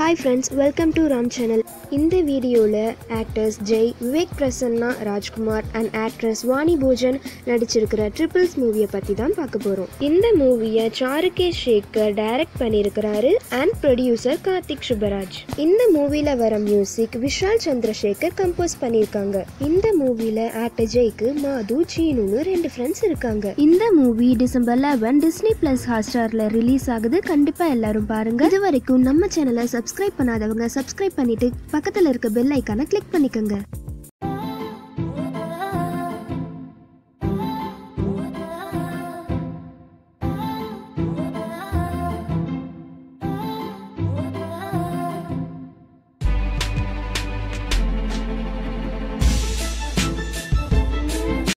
Hi friends, welcome to Ram channel. இந்த வீடியோல actors Jai, Vivek Prasanna, Rajkumar and actress Vani Bhojan நடிச்சிருக்கிற triples மூவியை பத்தி தான் பார்க்க போறோம். இந்த மூவியை சாருகே சேகர் டைரக்ட் பண்ணியிருக்கிறாரு and ப்ரொடியூசர் கார்த்திக் சுப்பராஜ். இந்த மூவில வர மியூசிக் விஷால் சந்திரசேகர் கம்போஸ் பண்ணியிருக்காங்க. இந்த மூவில ஆக்டர் ஜெய்க்கு மாது, சீனுன்னு 2 ஃப்ரெண்ட்ஸ் இருக்காங்க. இந்த மூவி டிசம்பர் 11 டிஸ்னி பிளஸ் ஹாட்ஸ்டார்ல ரிலீஸ் ஆகுது. கண்டிப்பா எல்லாரும் பாருங்க. இது வரைக்கும் நம்ம சேனலை சப்ஸ்கிரைப் பண்ணாதவங்க சப்ஸ்கிரைப் பண்ணிட்டு பக்கத்துல இருக்க பெல் ஐகானை கிளிக் பண்ணிக்கோங்க.